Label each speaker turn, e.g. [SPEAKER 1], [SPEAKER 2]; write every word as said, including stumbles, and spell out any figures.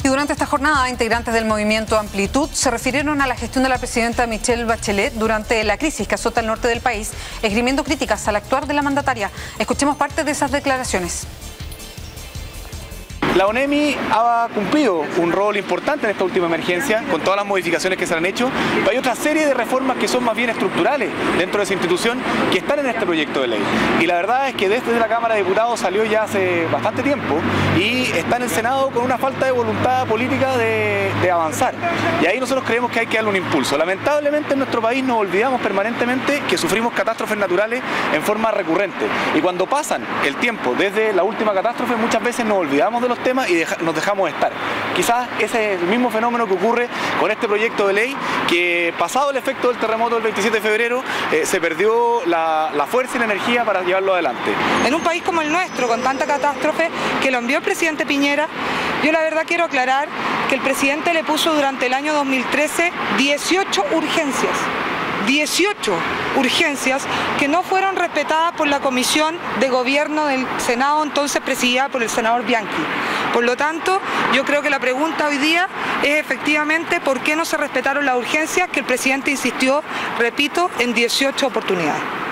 [SPEAKER 1] Y durante esta jornada, integrantes del movimiento Amplitud se refirieron a la gestión de la presidenta Michelle Bachelet durante la crisis que azota el norte del país, esgrimiendo críticas al actuar de la mandataria. Escuchemos parte de esas declaraciones.
[SPEAKER 2] La ONEMI ha cumplido un rol importante en esta última emergencia, con todas las modificaciones que se han hecho, pero hay otra serie de reformas que son más bien estructurales dentro de esa institución que están en este proyecto de ley. Y la verdad es que desde la Cámara de Diputados salió ya hace bastante tiempo y está en el Senado con una falta de voluntad política de, de avanzar. Y ahí nosotros creemos que hay que darle un impulso. Lamentablemente en nuestro país nos olvidamos permanentemente que sufrimos catástrofes naturales en forma recurrente. Y cuando pasan el tiempo desde la última catástrofe, muchas veces nos olvidamos de los temas y deja, nos dejamos estar. Quizás ese es el mismo fenómeno que ocurre con este proyecto de ley, que pasado el efecto del terremoto del veintisiete de febrero eh, se perdió la, la fuerza y la energía para llevarlo adelante.
[SPEAKER 3] En un país como el nuestro, con tanta catástrofe que lo envió el presidente Piñera, yo la verdad quiero aclarar que el presidente le puso durante el año dos mil trece dieciocho urgencias. dieciocho urgencias que no fueron respetadas por la Comisión de Gobierno del Senado, entonces presidida por el senador Bianchi. Por lo tanto, yo creo que la pregunta hoy día es efectivamente por qué no se respetaron las urgencias que el presidente insistió, repito, en dieciocho oportunidades.